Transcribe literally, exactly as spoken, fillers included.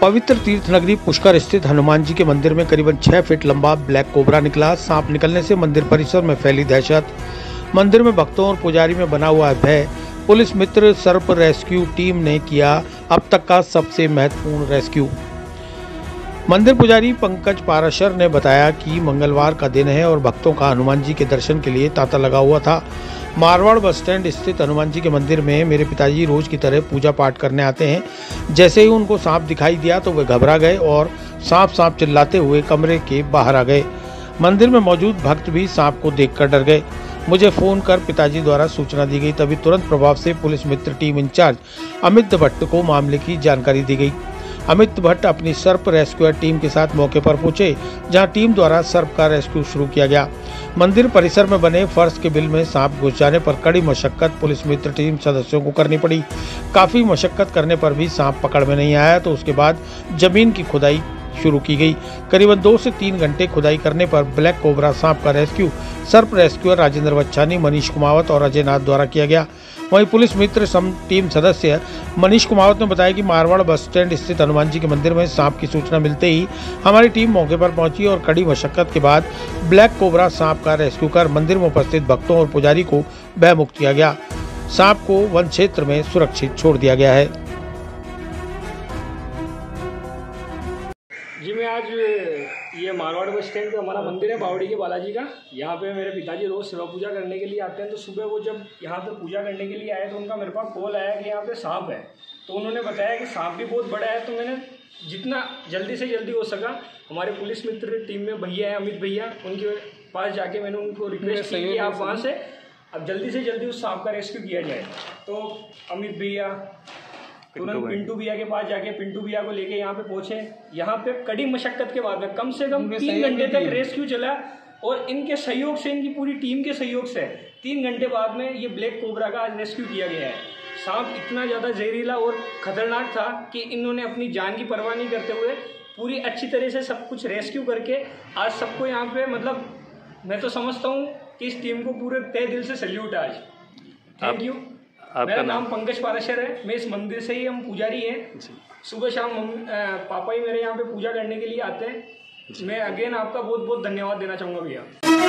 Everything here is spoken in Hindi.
पवित्र तीर्थ नगरी पुष्कर स्थित हनुमान जी के मंदिर में करीबन छह फीट लंबा ब्लैक कोबरा निकला। सांप निकलने से मंदिर परिसर में फैली दहशत। मंदिर में भक्तों और पुजारी में बना हुआ है भय। पुलिस मित्र सर्प रेस्क्यू टीम ने किया अब तक का सबसे महत्वपूर्ण रेस्क्यू। मंदिर पुजारी पंकज पाराशर ने बताया कि मंगलवार का दिन है और भक्तों का हनुमान जी के दर्शन के लिए तांता लगा हुआ था। मारवाड़ बस स्टैंड स्थित हनुमान जी के मंदिर में मेरे पिताजी रोज की तरह पूजा पाठ करने आते हैं। जैसे ही उनको सांप दिखाई दिया तो वे घबरा गए और सांप सांप चिल्लाते हुए कमरे के बाहर आ गए। मंदिर में मौजूद भक्त भी सांप को देखकर डर गए। मुझे फोन कर पिताजी द्वारा सूचना दी गई, तभी तुरंत प्रभाव से पुलिस मित्र टीम इंचार्ज अमित भट्ट को मामले की जानकारी दी गई। अमित भट्ट अपनी सर्प रेस्क्यू टीम के साथ मौके पर पहुंचे, जहां टीम द्वारा सर्प का रेस्क्यू शुरू किया गया। मंदिर परिसर में बने फर्श के बिल में सांप घुस जाने पर कड़ी मशक्कत पुलिस मित्र टीम सदस्यों को करनी पड़ी। काफी मशक्कत करने पर भी सांप पकड़ में नहीं आया, तो उसके बाद जमीन की खुदाई शुरू की गई। करीबन दो से तीन घंटे खुदाई करने पर ब्लैक कोबरा सांप का रेस्क्यू सर्प रेस्क्यूअर राजेंद्र बच्चानी, मनीष कुमावत और अजय नाथ द्वारा किया गया। वहीं पुलिस मित्र सम टीम सदस्य मनीष कुमावत ने बताया कि मारवाड़ बस स्टैंड स्थित हनुमान जी के मंदिर में सांप की सूचना मिलते ही हमारी टीम मौके पर पहुंची और कड़ी मशक्कत के बाद ब्लैक कोबरा सांप का रेस्क्यू कर मंदिर में उपस्थित भक्तों और पुजारी को भयमुक्त किया गया। सांप को वन क्षेत्र में सुरक्षित छोड़ दिया गया है। जी मैं आज ये मारवाड़ बस स्टैंड पे हमारा मंदिर है बावड़ी के बालाजी का। यहाँ पे मेरे पिताजी रोज़ सेवा पूजा करने के लिए आते हैं। तो सुबह वो जब यहाँ पे पूजा करने के लिए आए तो उनका मेरे पास कॉल आया कि यहाँ पे सांप है। तो उन्होंने बताया कि सांप भी बहुत बड़ा है। तो मैंने जितना जल्दी से जल्दी हो सका हमारे पुलिस मित्र टीम में भैया हैं अमित भैया, उनके पास जाके मैंने उनको रिक्वेस्ट की कि आप वहाँ से अब जल्दी से जल्दी उस सांप का रेस्क्यू किया जाए। तो अमित भैया तुरंत पिंटू भैया के पास जाके पिंटू भैया को लेके यहाँ पे पहुंचे। यहाँ पे कड़ी मशक्कत के बाद में कम से कम तीन घंटे तक रेस्क्यू चला और इनके सहयोग से, इनकी पूरी टीम के सहयोग से तीन घंटे बाद में ये ब्लैक कोबरा का आज रेस्क्यू किया गया है। सांप इतना ज़्यादा जहरीला और खतरनाक था कि इन्होंने अपनी जान की परवाह नहीं करते हुए पूरी अच्छी तरह से सब कुछ रेस्क्यू करके आज सबको यहाँ पे, मतलब मैं तो समझता हूँ कि इस टीम को पूरे तहे दिल से सैल्यूट है आज। Thank you. मेरा नाम पंकज पाराशर है। मैं इस मंदिर से ही, हम पुजारी हैं। सुबह शाम पापा ही मेरे यहाँ पे पूजा करने के लिए आते हैं। मैं अगेन आपका बहुत बहुत धन्यवाद देना चाहूँगा भैया।